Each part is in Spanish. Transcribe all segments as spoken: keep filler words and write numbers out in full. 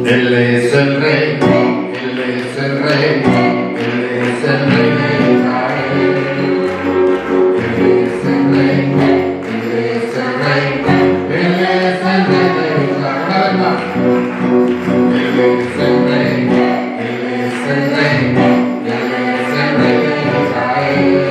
Él es el rey, Él es el rey, Él es el rey de Israel. Él es el rey, Él es el rey, Él es el rey de Israel. Él es el rey, Él es el rey, Él es el rey de Israel.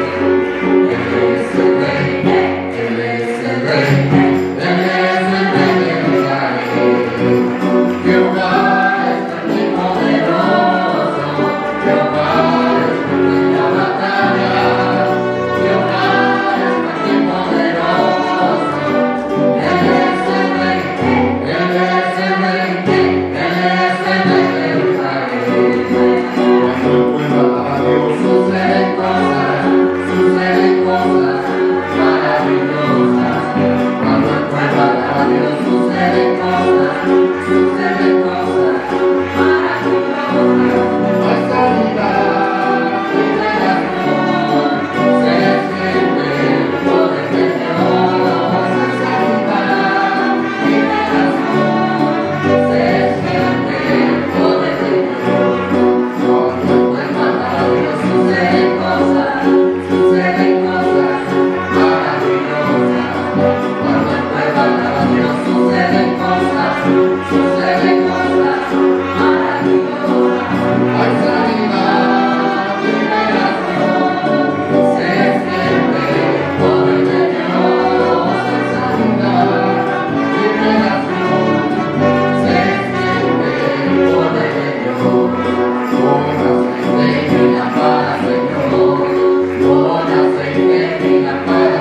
Él es el rey, Él es el rey, Él es el rey de Israel. Jehová es grande y poderoso, Jehová es fuerte en la batalla, Jehová es grande y poderoso, Él es el rey, Él es el rey, Él es el rey de Israel. Cuando el pueblo alaba a Dios, suceden cosas, suceden cosas maravillosas. Cuando el pueblo alaba a Dios, suceden cosas, suceden cosas maravillosas. Hay sanidad, liberación, se siente el poder de Dios. Hay sanidad, liberación, se siente el poder de Dios. Cuando el pueblo alaba a Dios, suceden cosas, suceden cosas maravillosas. Cuando el pueblo alaba a Dios, suceden cosas, suceden cosas maravillosas. Hay sanidad, liberación, se siente el poder de Dios. Hay sanidad, liberación, se siente el poder de Dios. Con aceite y lámpara, Señor, con aceite y lámpara,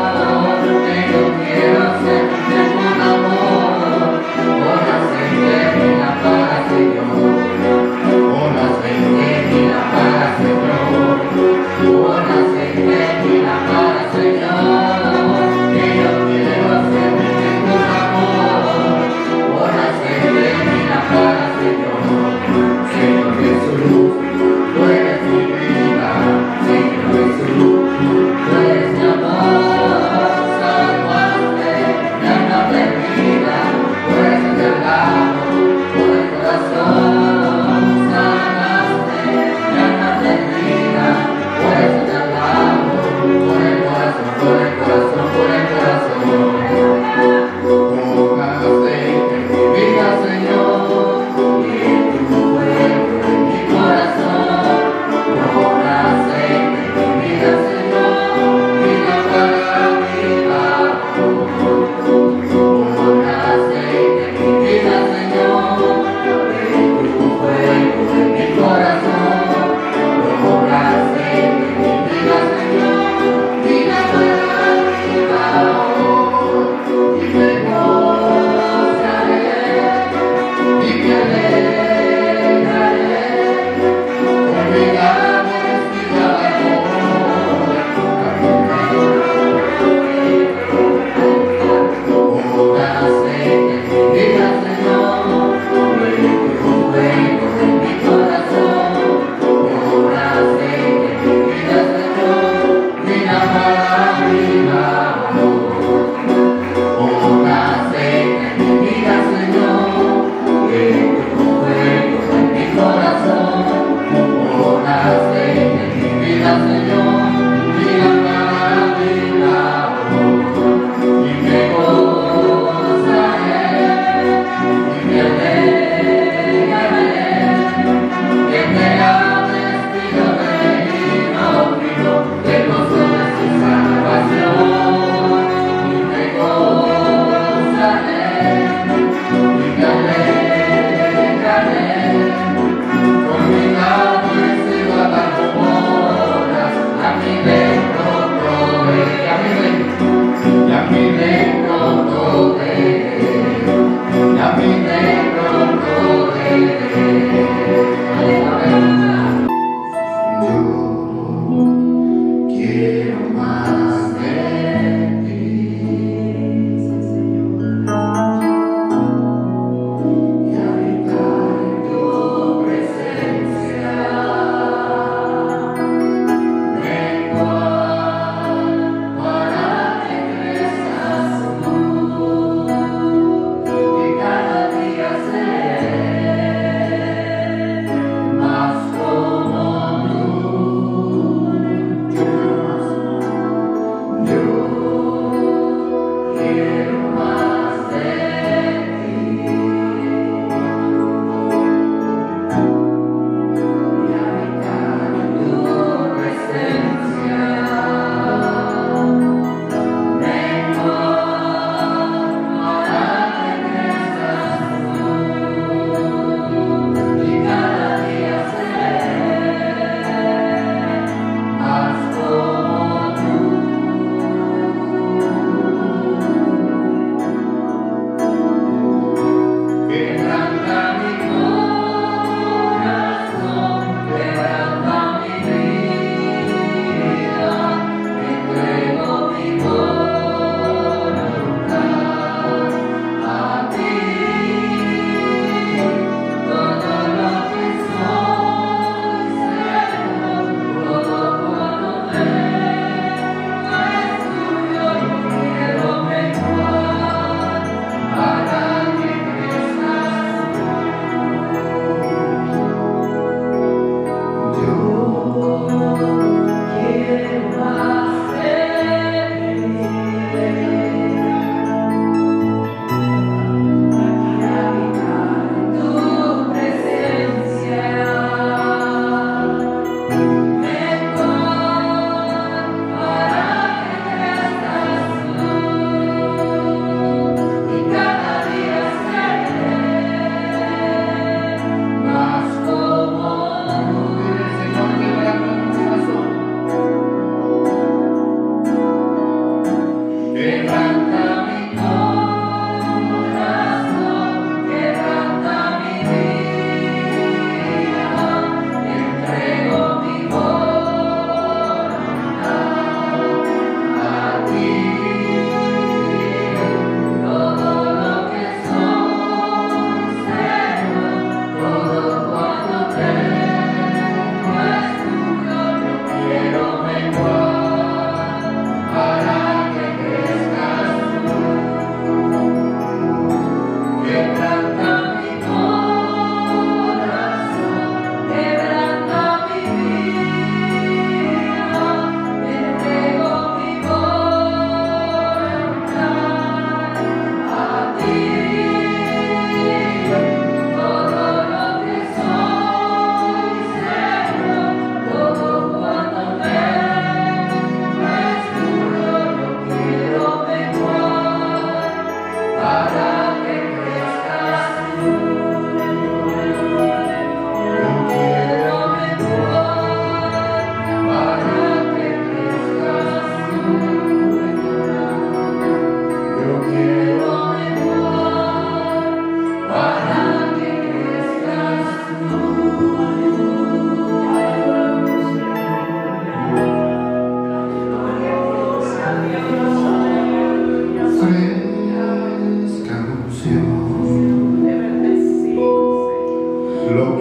Señor, que yo quiero servirte con amor, con aceite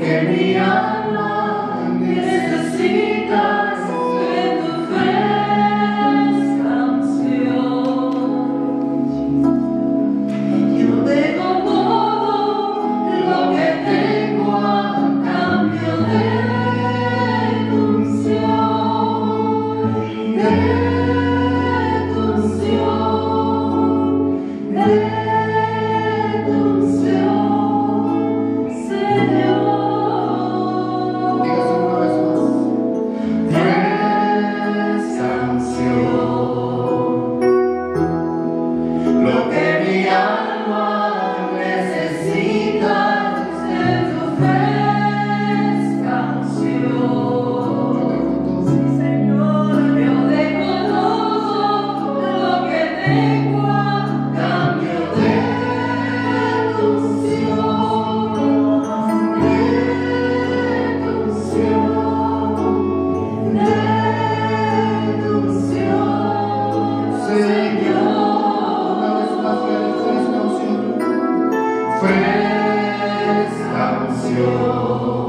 que mi alma necesita es de tu fresca unción. Yo dejo todo lo que tengo a cambio de tu unción, de tu unción, de tu unción, Señor. Dígase una vez más. Fresca unción. Lo que mi alma necesita es de tu fresca unción. Sí, Señor, yo dejo todo lo que tengo a cambio de tu unción, de tu unción, de tu unción, Señor. Una vez más, fresca unción. Fresca unción.